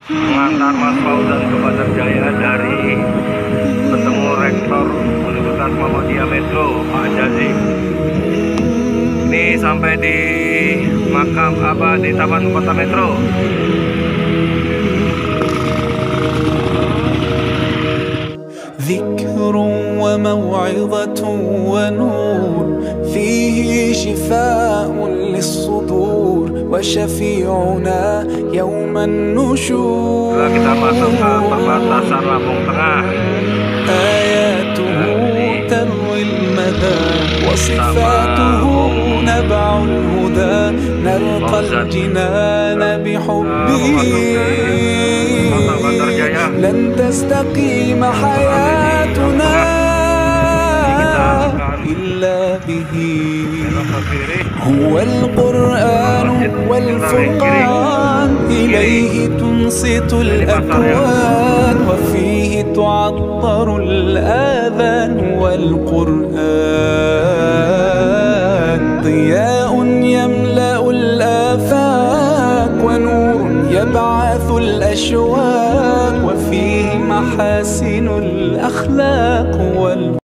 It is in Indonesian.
Mengantar Mas Fauzan ke Bandar Jaya dari bertemu Rektor Universitas Muhammadiyah Metro, Pak Jazi. Ini sampai di makam di Taman Kota Metro. ذكر وموعظة ونور فيه شفاء للصدور وشفيعنا يوم النشور. Kita masuk ke perbatasan Lampung Tengah. آياته تروي المدى وصفاته نبع الهدى نرقى الجنان بحبه لن تستقيم حياتنا إلا به. هو القرآن والفرقان إليه تنصت الأكوان وفيه تعطر الآذان والقرآن ضياء يملأ الآفاق ونور يبعث الأشواق وفيه محاسن الأخلاق